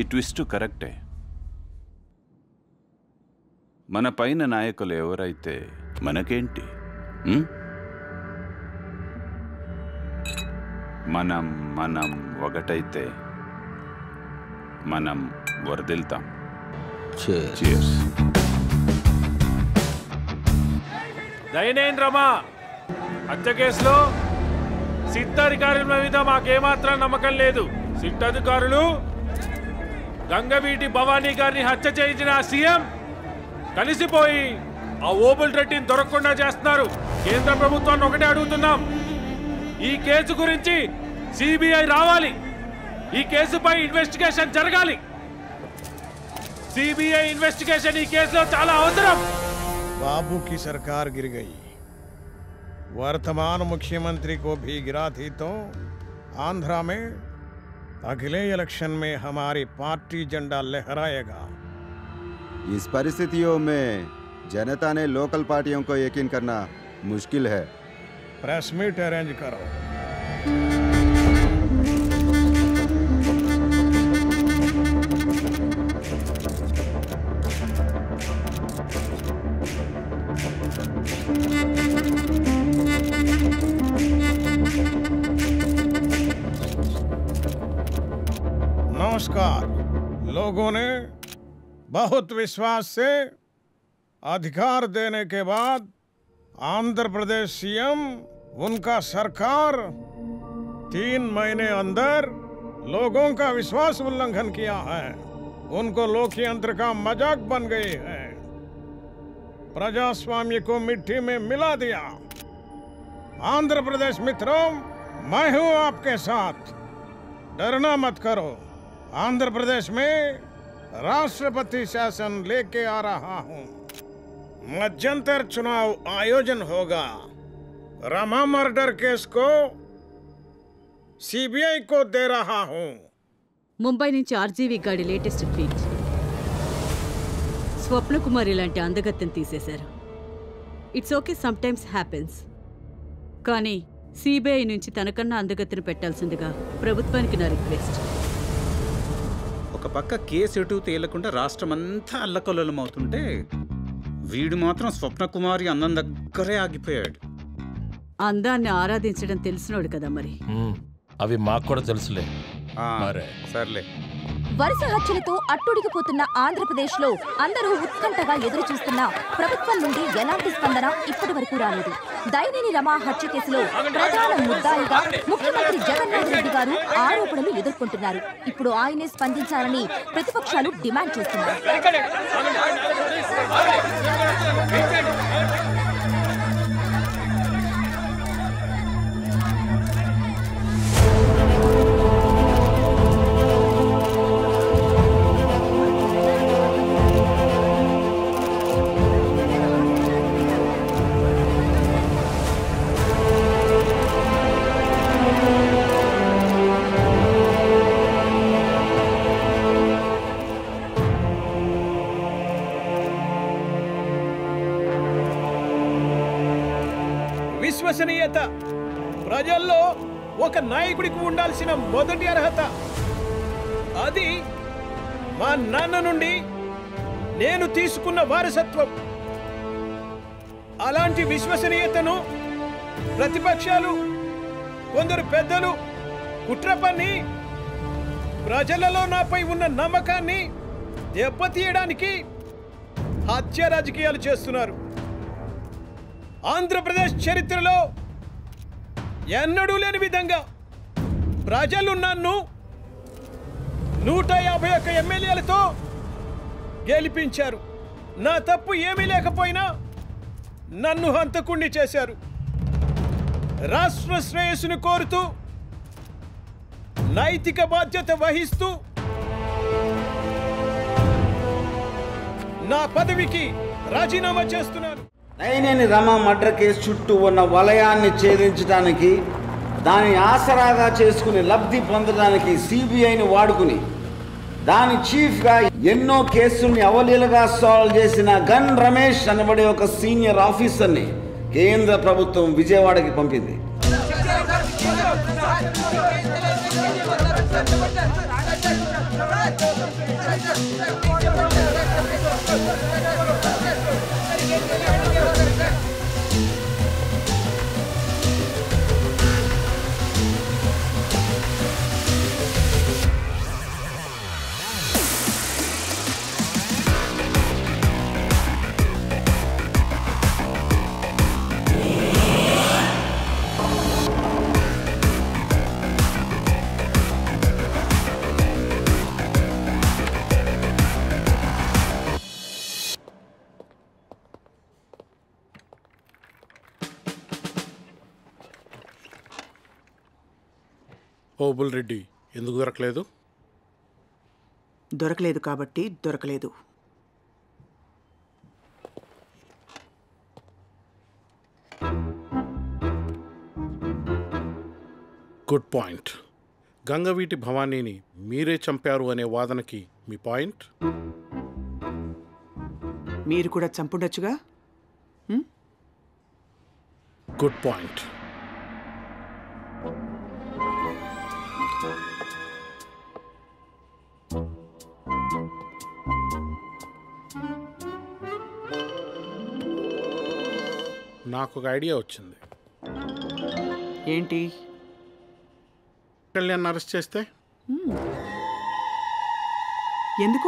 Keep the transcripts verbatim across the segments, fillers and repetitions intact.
Twist కరెక్టే. మన పైన నాయకులు ఎవరైతే మనకేంటి? మనం మనం ఒకటైతే మనం వరదిల్తాం. Cheers. దయనేంద్రమా హత్య కేసులో సిట్ అధికారుల మీద మాకేమాత్రం నమ్మకం లేదు. సిట్ అధికారులు గంగవీటి భవానీ గారిని హత్య చేయించిన సీఎం కలిసిపోయి ఆ ఓబుల్ రెడ్డిని దొరకకుండా చేస్తున్నారు. కేంద్ర ప్రభుత్వాన్ని ఒకటే అడుగుతున్నాం, ఈ కేసు గురించి సిబిఐ రావాలి, ఈ కేసుపై ఇన్వెస్టిగేషన్ జరగాలి. सीबीआई इन्वेस्टिगेशन ఈ కేసులో చాలా అవసరం. बाबू की सरकार गिर गई, वर्तमान मुख्यमंत्री को भी गिरा थी तो आंध्रा में अगले इलेक्शन में हमारी पार्टी झंडा लहराएगा. इस परिस्थितियों में जनता ने लोकल पार्टियों को यकीन करना मुश्किल है. प्रेस मीट अरेंज करो. नमस्कार. लोगों ने बहुत विश्वास से अधिकार देने के बाद आंध्र प्रदेश सीएम उनका सरकार तीन महीने अंदर लोगों का विश्वास उल्लंघन किया है. उनको लोकतंत्र का मजाक बन गई है, प्रजास्वाम्य को मिट्टी में मिला दिया. आंध्र प्रदेश मित्रों, मैं हूं आपके साथ, डरना मत करो. आंध्र प्रदेश में राष्ट्रपति शासन लेके आ रहा हूं. मध्यंतर चुनाव आयोजन होगा. रमा मर्डर केस को सीबीआई को दे रहा हूं. ముంబై నుంచి ఆర్జీవీ గాడి లేటెస్ట్ ట్వీట్. స్వప్న కుమారి లాంటి అందగత్తెను తీసేశారు. It's okay, sometimes happens. కానీ సిబిఐ నుంచి తనకన్నా అందగత్తెను పెట్టాల్సిందిగా ప్రభుత్వానికి నా రిక్వెస్ట్. ఒక పక్క కేసు ఎటు తేలకుండా రాష్ట్రమంతా అల్లకల్లోలం అవుతుంటే వీడు మాత్రం స్వప్న కుమారి అందం దగ్గరే ఆగిపోయాడు. అందాన్ని ఆరాధించడం తెలిసినోడు కదా మరి. అవి మాకు కూడా తెలుసులే. సర్లే. వరుస హత్యలతో అట్టుడికిపోతున్న ఆంధ్రప్రదేశ్ లో అందరూ ఉత్కంఠగా ఎదురు చూస్తున్న ప్రభుత్వం నుండి ఎలాంటి స్పందన ఇప్పటి వరకు రాలేదు. దైనేని రమా హత్య కేసులో ప్రధాన ముద్దాయిగా ముఖ్యమంత్రి జగన్మోహన్ రెడ్డి గారు ఆరోపణలు ఎదుర్కొంటున్నారు. ఇప్పుడు ఆయనే స్పందించాలని ప్రతిపక్షాలు డిమాండ్ చేస్తున్నారు. విశ్వసనీయత ప్రజల్లో ఒక నాయకుడికి ఉండాల్సిన మొదటి అర్హత. అది మా నాన్న నుండి నేను తీసుకున్న వారసత్వం. అలాంటి విశ్వసనీయతను ప్రతిపక్షాలు, కొందరు పెద్దలు కుట్ర పన్ని ప్రజలలో నాపై ఉన్న నమ్మకాన్ని దెబ్బతీయడానికి హత్య రాజకీయాలు చేస్తున్నారు. ఆంధ్రప్రదేశ్ చరిత్రలో ఎన్నడూ లేని విధంగా ప్రజలు నన్ను నూట యాభై ఒక్క ఎమ్మెల్యేలతో గెలిపించారు. నా తప్పు ఏమీ లేకపోయినా నన్ను హంతకుణ్ణి చేశారు. రాష్ట్ర శ్రేయస్సును కోరుతూ, నైతిక బాధ్యత వహిస్తూ నా పదవికి రాజీనామా చేస్తున్నాను. దైనేని రమా మర్డర్ కేసు చుట్టూ ఉన్న వలయాన్ని ఛేదించడానికి, దాని ఆసరాగా చేసుకుని లబ్ధి పొందడానికి సిబిఐని వాడుకుని దాని చీఫ్గా ఎన్నో కేసుల్ని అవలీలగా సాల్వ్ చేసిన గన్ రమేష్ అనబడే ఒక సీనియర్ ఆఫీసర్ని కేంద్ర ప్రభుత్వం విజయవాడకి పంపింది. ఓ బుల్రెడ్డి ఎందుకు దొరకలేదు? దొరకలేదు కాబట్టి దొరకలేదు. Good point. గంగవీటి భవానీని మీరే చంపారు అనే వాదనకి మీ పాయింట్? మీరు కూడా చంపుండొచ్చుగా. Good point. నాకు ఒక ఐడియా వచ్చింది. ఏంటి? కళ్యాణ్ అరెస్ట్ చేస్తే? ఎందుకు?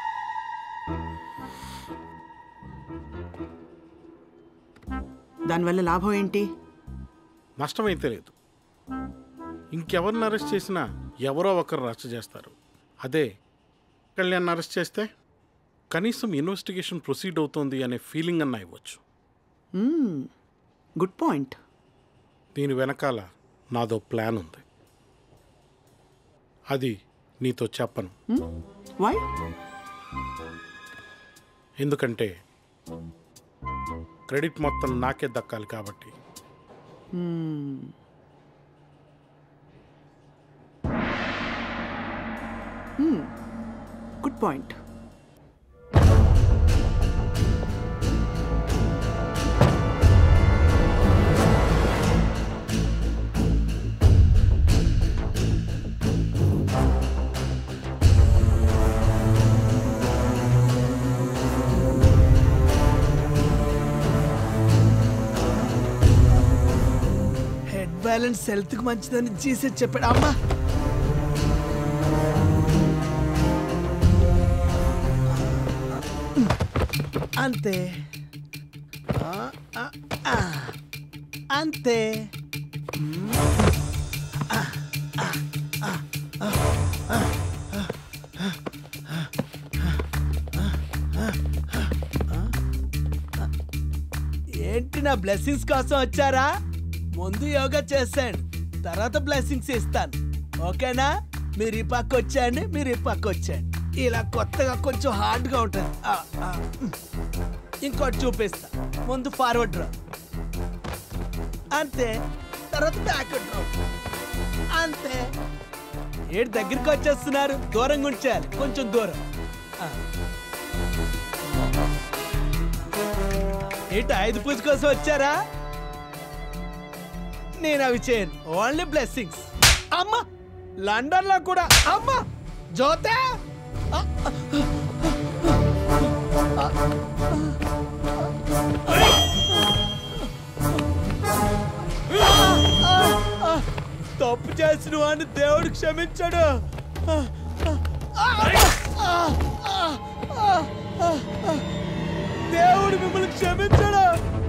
దానివల్ల లాభం ఏంటి? నష్టమైతే లేదు. ఇంకెవరిని అరెస్ట్ చేసినా ఎవరో ఒకరు రచ్చ చేస్తారు. అదే కళ్యాణ్ అరెస్ట్ చేస్తే కనీసం ఇన్వెస్టిగేషన్ ప్రొసీడ్ అవుతోంది అనే ఫీలింగ్ అన్న ఇవ్వచ్చు. Good point. దీని వెనకాల నాదో ప్లాన్ ఉంది. అది నీతో చెప్పను. వై? ఎందుకంటే క్రెడిట్ మొత్తం నాకే దక్కాలి కాబట్టి. Good point. బ్యాలెన్స్ హెల్త్కి మంచిదని జీసే చెప్పాడు. అమ్మా అంతే అంతే. ఏంటి నా బ్లెస్సింగ్స్ కోసం వచ్చారా? ముందు యోగా చేస్తాను, తర్వాత బ్లెస్సింగ్స్ ఇస్తాను. ఓకేనా? మీరు ఈ పక్క వచ్చేయండి, మీరు ఈ పక్క వచ్చేయండి. ఇలా కొత్తగా కొంచెం హార్డ్గా ఉంటుంది. ఇంకోటి చూపిస్తా. ముందు ఫార్వర్డ్ డ్రా, అంతే. తర్వాత బ్యాక్వర్డ్ డ్రా, అంతే. ఏడు దగ్గరికి వచ్చేస్తున్నారు, దూరంగా ఉంచాలి, కొంచెం దూరం. ఏంటి ఐదు పూజ కోసం వచ్చారా? నేను అవి చేయను, ఓన్లీ బ్లెస్సింగ్స్. అమ్మా లండన్ లో కూడా అమ్మా జ్యోతే తప్పు చేసిన వాడిని దేవుడు క్షమించాడు. దేవుడు మిమ్మల్ని క్షమించాడు.